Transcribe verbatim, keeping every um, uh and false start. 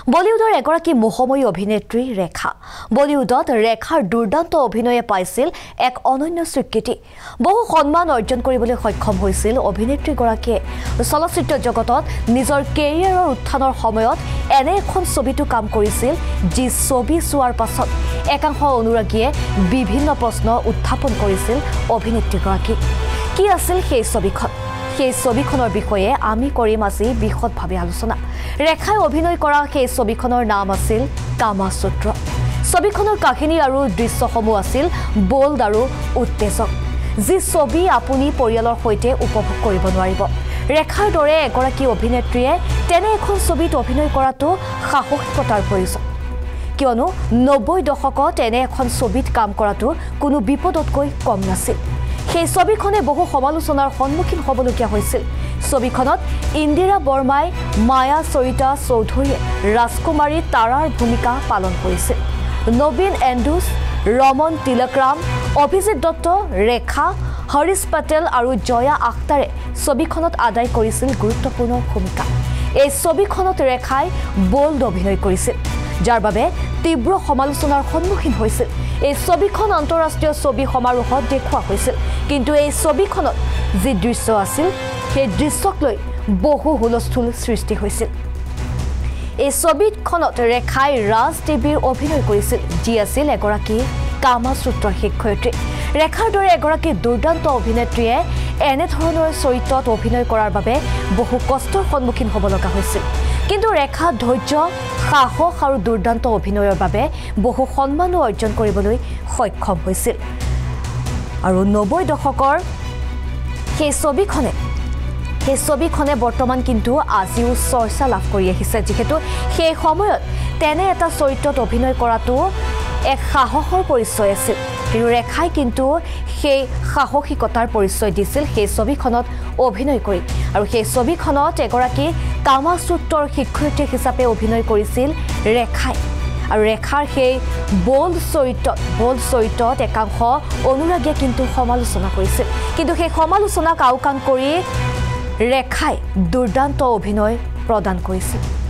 বলিউডৰ এগৰাকী মোহময়ী অভিনেত্ৰী ৰেখা বলিউডত ৰেখাৰ দুৰ্দান্ত অভিনয়ে পাইছিল এক অনন্য স্বীকৃতি বহু সন্মান অৰ্জন কৰিবলৈ সক্ষম হৈছিল অভিনেত্ৰীগৰাকীয়ে চলচ্চিত্ৰ জগতত নিজৰ কেৰিয়াৰৰ উত্থানৰ সময়ত এনে এখন ছবিটো কাম কৰিছিল যি ছবি চোৱাৰ পাছত একাংশ অনুৰাগীয়ে বিভিন্ন প্ৰশ্ন উত্থাপন কৰিছিল অভিনেত্ৰীগৰাকী কি আছিল সেই ছবিখন সেই ছবিখনৰ বিষয়ে আমি কৰিম আজি বিশদভাৱে আলোচনা ৰেখাই অভিনয় কৰা সেই ছবিখনৰ নাম আছিল কামাসূত্ৰ ছবিখনৰ কাহিনী আৰু দৃশ্যসমূহ আছিল বোল্ড আৰু উত্তেজক যি ছবি আপুনি পৰিয়ালৰ সৈতে উপভোগ কৰিব নোৱাৰিব ৰেখাৰ দৰে এগৰাকী অভিনেত্ৰীয়ে তেনে এখন ছবিত অভিনয় কৰাটো সাহসিকতাৰ প্ৰয়োজন কিয়নো নব্বৈ দশকত এনে এখন ছবিত কাম কৰাটো কোনো বিপদতকৈ কম নাছিল সেই ছবিখনে বহু সমালোচনাৰ সন্মুখীন হ'বলগীয়া হৈছিল ছবিখনত ইন্দিৰা বৰ্মাই মায়া সৰিতা চৌধুৰীয়ে ৰাজকুমাৰী তাৰাৰ ভূমিকা পালন কৰিছিল নবীন এণ্ডুছ ৰমন তিলকৰাম অভিজিত দত্ত ৰেখা হৰিশ পেটেল আৰু জয়া আখতাৰে ছবিখনত আদায় কৰিছিল গুৰুত্বপূৰ্ণ ভূমিকা এই ছবিখনত ৰেখাই বোল্ড অভিনয় কৰিছিল যাৰ বাবে তীব্ৰ সমালোচনাৰ সন্মুখীন হৈছিল এই ছবিখন আন্তঃৰাষ্ট্ৰীয় ছবি সমাৰোহত দেখুওৱা হৈছিল কিন্তু এই ছবিখনত যি দৃশ্য আছিল সেই দৃশ্যক লৈ বহু হুলস্থুল সৃষ্টি হৈছিল এই ছবিখনত ৰেখাই ৰাজ দেৱীৰ অভিনয় কৰিছিল যি আছিল এগৰাকী কামাসূত্ৰৰ শিক্ষয়িত্ৰী ৰেখাৰ দৰে এগৰাকী দুৰ্দান্ত অভিনেত্ৰীয়ে এনে ধৰণৰ চৰিত্ৰত অভিনয় কৰাৰ বাবে বহু কষ্টৰ সন্মুখীন হ'ব লগা হৈছিল কিন্তু ৰেখা ধৈৰ্য সাহস আৰু দুৰ্দান্ত অভিনয়ৰ বাবে বহু সন্মানো অৰ্জন কৰিবলৈ সক্ষম হৈছিল আৰু নব্বৈ দশকৰ সেই ছবিখনে সেই ছবিখনে বৰ্তমান কিন্তু আজিও চৰ্চা লাভ কৰি আহিছে যিহেতু সেই সময়ত তেনে এটা চৰিত্ৰত অভিনয় কৰাটো এক সাহসৰ পৰিচয় আছিল কিন্তু ৰেখাই কিন্তু সেই সাহসিকতাৰ পৰিচয় দিছিল সেই ছবিখনত অভিনয় কৰি আৰু সেই ছবিখনত এগৰাকী কামাসূত্ৰৰ শিক্ষয়িত্ৰী হিচাপে অভিনয় কৰিছিল ৰেখাই আৰু ৰেখাৰ সেই বোল্ড চৰিত্ৰত বোল্ড চৰিত্ৰত একাংশ অনুৰাগীয়ে কিন্তু সমালোচনা কৰিছিল কিন্তু সেই সমালোচনাক আওকাণ কৰি ৰেখাই দুৰ্দান্ত অভিনয় প্ৰদান কৰিছিল